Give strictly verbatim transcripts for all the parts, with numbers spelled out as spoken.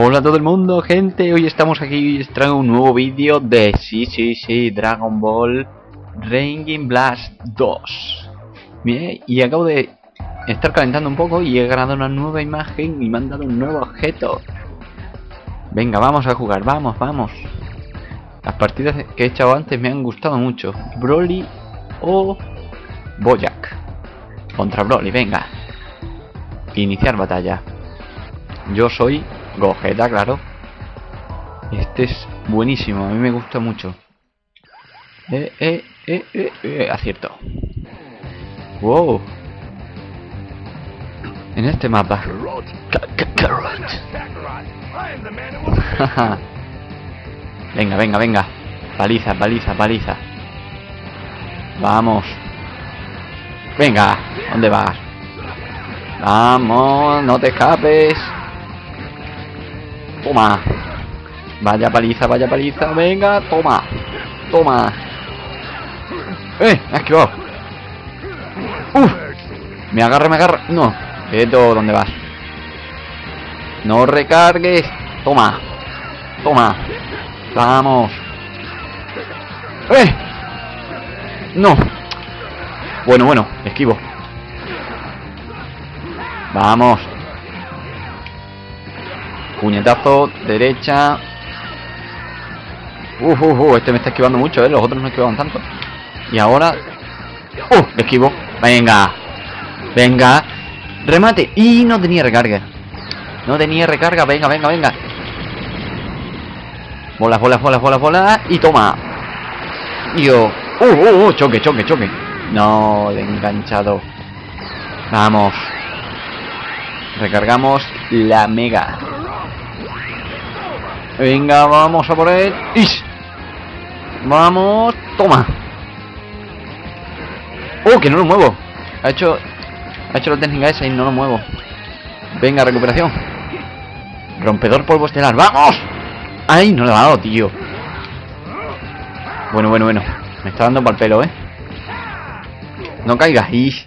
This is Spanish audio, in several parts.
Hola a todo el mundo, gente. Hoy estamos aquí y os traigo un nuevo vídeo de sí, sí, sí, Dragon Ball Raging Blast dos. Bien, y acabo de estar calentando un poco y he ganado una nueva imagen y me han dado un nuevo objeto. Venga, vamos a jugar, vamos, vamos. Las partidas que he echado antes me han gustado mucho. Broly o Bojack contra Broly, venga. Iniciar batalla. Yo soy Gogeta, claro. Este es buenísimo, a mí me gusta mucho. Eh, eh, eh, eh, eh, acierto. Wow. En este mapa. Venga, venga, venga. Paliza, paliza, paliza. Vamos. Venga, ¿dónde vas? Vamos, no te escapes. Toma. Vaya paliza, vaya paliza. Venga, toma. Toma. ¡Eh! Me ha esquivado. ¡Uf! Me agarra, me agarra. No. Quieto, ¿dónde vas? No recargues. Toma. Toma. Vamos. ¡Eh! No. Bueno, bueno. Esquivo. Vamos. Puñetazo, derecha. Uf, uf, uf, este me está esquivando mucho, ¿eh? Los otros no esquivaban tanto. Y ahora... ¡Uh! Esquivo. Venga. Venga. Remate. Y no tenía recarga. No tenía recarga. Venga, venga, venga. Bolas, bolas, bolas, bolas, bolas. Y toma. Y yo... ¡Uh, uh, uh! Choque, choque, choque. No, de enganchado. Vamos. Recargamos la mega. Venga, vamos a por él. ¡Ish! Vamos, toma. ¡Oh, que no lo muevo! Ha hecho Ha hecho la técnica esa y no lo muevo. Venga, recuperación. Rompedor polvo estelar, ¡vamos! ¡Ay, no le ha dado, tío! Bueno, bueno, bueno. Me está dando para el pelo, ¿eh? No caigas. ¡Ish!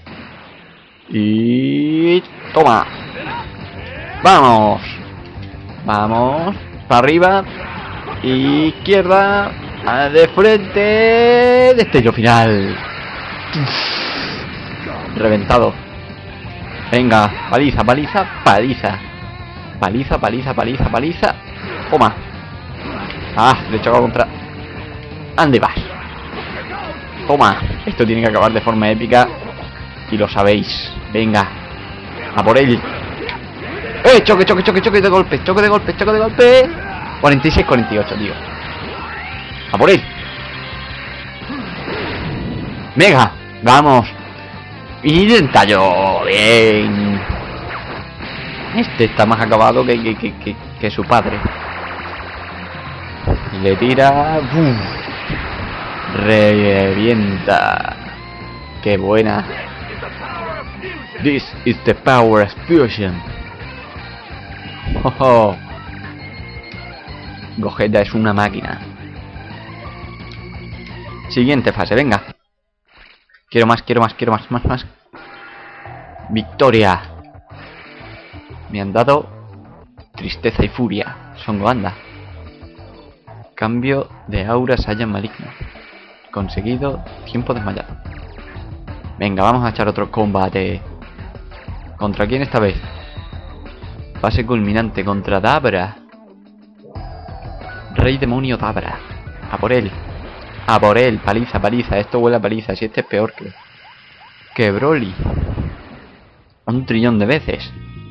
Y... toma. Vamos. Vamos. Para arriba. Izquierda. De frente. Destello final. Reventado. Venga. Paliza, paliza, paliza. Paliza, paliza, paliza, paliza. Toma. Ah, le he chocado contra... ¿Dónde vas? Toma. Esto tiene que acabar de forma épica. Y lo sabéis. Venga. A por él. ¡Eh! Choque, choque, choque, choque de golpe. Choque de golpe, choque de golpe. cuarenta y seis, cuarenta y ocho, tío. A por él. Mega. Vamos. Y entallo. Bien. Este está más acabado que, que, que, que, que su padre. Le tira. ¡Bum! Revienta. Qué buena. This is the power of fusion. Oh, oh. Gogeta es una máquina. Siguiente fase, venga. Quiero más, quiero más, quiero más, más, más. Victoria. Me han dado tristeza y furia. Son Goanda. Cambio de aura Saiyan maligno. Conseguido tiempo desmayado. Venga, vamos a echar otro combate. ¿Contra quién esta vez? Fase culminante contra Dabra. Rey demonio Dabra. A por él. A por él. Paliza, paliza. Esto huele a paliza. Si este es peor que... Que Broly. Un trillón de veces.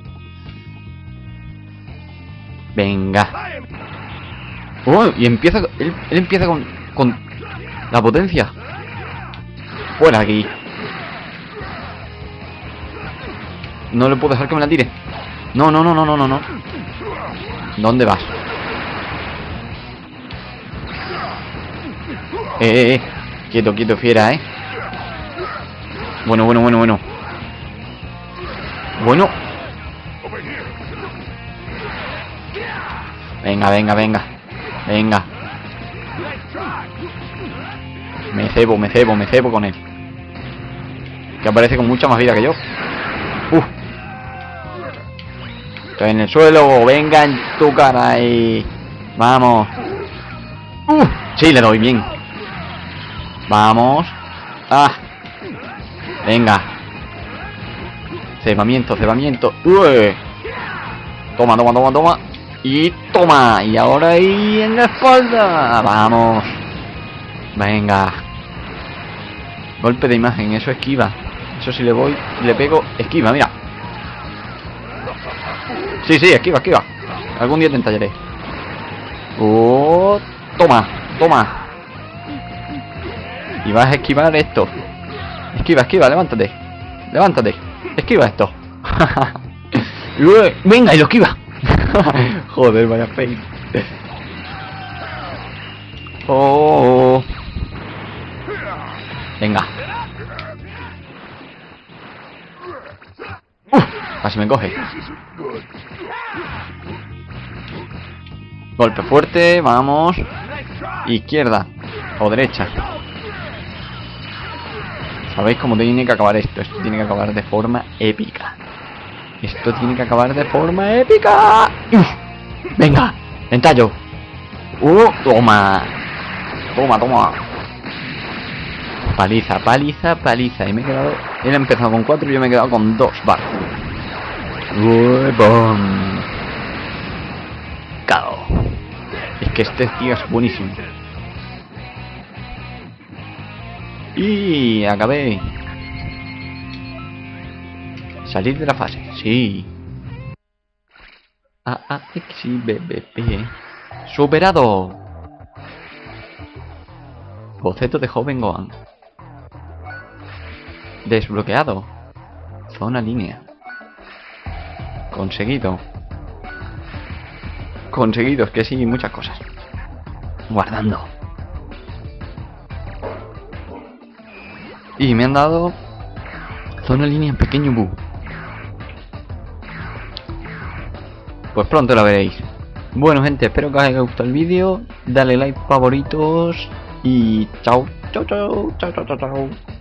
Venga. Oh, y empieza... Él, él empieza con... Con la potencia. Fuera aquí. No le puedo dejar que me la tire. No, no, no, no, no, no, no. ¿Dónde vas? Eh, eh, eh. Quieto, quieto, fiera, eh. Bueno, bueno, bueno, bueno. Bueno. Venga, venga, venga. Venga. Me cebo, me cebo, me cebo con él. Que aparece con mucha más vida que yo. Uh. Estoy en el suelo. Venga en tu cara ahí. Vamos. Uh, sí, le doy bien. Vamos. Ah. Venga. Cebamiento, cebamiento. Uy. Toma, toma, toma, toma. Y toma. Y ahora ahí en la espalda. Vamos. Venga. Golpe de imagen. Eso esquiva. Eso si le voy, le pego. Esquiva, mira. Sí, sí, esquiva, esquiva. Algún día te entallaré. Oh, toma, toma. Y vas a esquivar esto. Esquiva, esquiva, levántate. Levántate. Esquiva esto. Venga, y lo esquiva. Joder, vaya face. Oh. Venga. Uf, casi me coge. Golpe fuerte, vamos. Izquierda o derecha. ¿Sabéis cómo tiene que acabar esto? Esto tiene que acabar de forma épica. Esto tiene que acabar de forma épica. Uf, venga, entallo. Uh, toma. Toma, toma. Paliza, paliza, paliza. Y me he quedado... Él ha empezado con cuatro y yo me he quedado con dos. Vale. Uy, bom. Cao. Es que este tío es buenísimo. Y acabé. Salir de la fase. Sí. A A X B B P. Superado. Boceto de joven Gohan. Desbloqueado. Zona línea. Conseguido. Conseguido, es que sí, muchas cosas. Guardando. Y me han dado zona línea pequeño bug. Pues pronto la veréis. Bueno, gente, espero que os haya gustado el vídeo. Dale like, favoritos. Y chao, chao, chao, chao, chao, chao.